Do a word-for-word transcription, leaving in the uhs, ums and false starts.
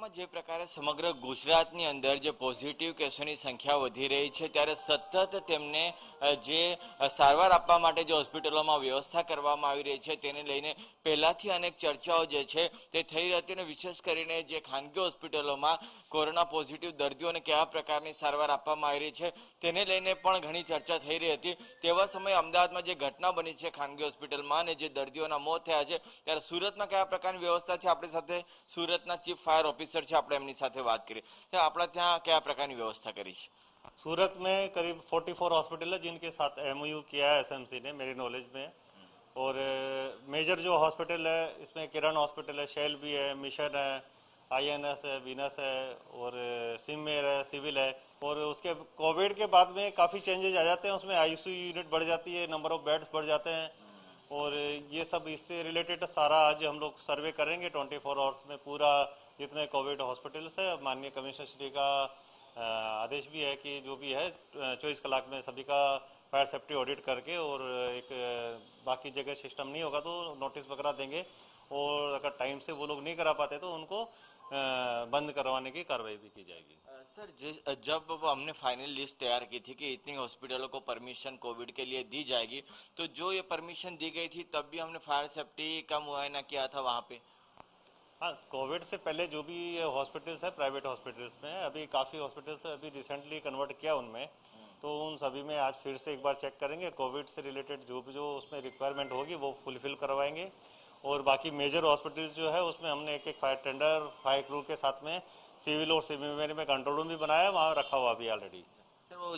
અમદાવાદમાં જે પ્રકારે સમગ્ર ગુજરાતની અંદર જે પોઝિટિવ કેસોની સંખ્યા વધી રહી છે ત્યારે સતત તેમને જે સારવાર આપવા માટે જે હોસ્પિટલોમાં વ્યવસ્થા કરવામાં આવી રહી છે તેને લઈને પહેલાથી અનેક ચર્ચાઓ જે છે તે થઈ રહી હતી અને વિશેષ કરીને જે ખાનગી હોસ્પિટલોમાં કોરોના પોઝિટિવ દર્દીઓને કેવા પ્રકારની સારવાર આપવામાં આવી રહી છે તેને લઈને પણ ઘણી ચર્ચા થઈ રહી હતી। તેવા સમયે અમદાવાદમાં જે ઘટના બની છે ખાનગી હોસ્પિટલમાં અને જે દર્દીઓના મોત થયા છે ત્યારે સુરતમાં કયા પ્રકારની વ્યવસ્થા છે આપણી સાથે सूरतना चीफ फायर ऑफिसर है આપણે એમની સાથે વાત કરી તો આપણા ત્યાં કયા પ્રકારની વ્યવસ્થા કરી છે। सूरत में करीब चौवालीस हॉस्पिटल है जिनके साथ एमओयू किया है एसएमसी ने मेरी नॉलेज में। और मेजर जो हॉस्पिटल है इसमें किरण हॉस्पिटल है, शेल भी है, मिशन है, आईएनएस है, वीनस है और सिमेर है, सिविल है। और उसके कोविड के बाद में काफ़ी चेंजेज आ जाते हैं, उसमें आईसीयू यूनिट बढ़ जाती है, नंबर ऑफ बेड्स बढ़ जाते हैं और ये सब इससे रिलेटेड सारा आज हम लोग सर्वे करेंगे ट्वेंटी फोर आवर्स में पूरा जितने कोविड हॉस्पिटल्स है। माननीय कमिश्नर श्री का आदेश भी है कि जो भी है चौबीस कलाक में सभी का फायर सेफ्टी ऑडिट करके और एक बाकी जगह सिस्टम नहीं होगा तो नोटिस वगैरह देंगे और अगर टाइम से वो लोग नहीं करा पाते तो उनको बंद करवाने की कार्रवाई भी की जाएगी। सर जिस जब हमने फाइनल लिस्ट तैयार की थी कि इतनी हॉस्पिटलों को परमिशन कोविड के लिए दी जाएगी तो जो ये परमिशन दी गई थी तब भी हमने फायर सेफ्टी का मुआयना किया था वहाँ पे। हाँ, कोविड से पहले जो भी हॉस्पिटल्स है प्राइवेट हॉस्पिटल्स में अभी काफ़ी हॉस्पिटल्स अभी रिसेंटली कन्वर्ट किया उनमें, तो उन सभी में आज फिर से एक बार चेक करेंगे कोविड से रिलेटेड जो भी जो उसमें रिक्वायरमेंट होगी वो फुलफिल करवाएंगे। और बाकी मेजर हॉस्पिटल्स जो है उसमें हमने एक एक फायर टेंडर फायर क्रू के साथ में सिविल और सिविल में कंट्रोल रूम भी बनाया, वहाँ रखा हुआ अभी ऑलरेडी।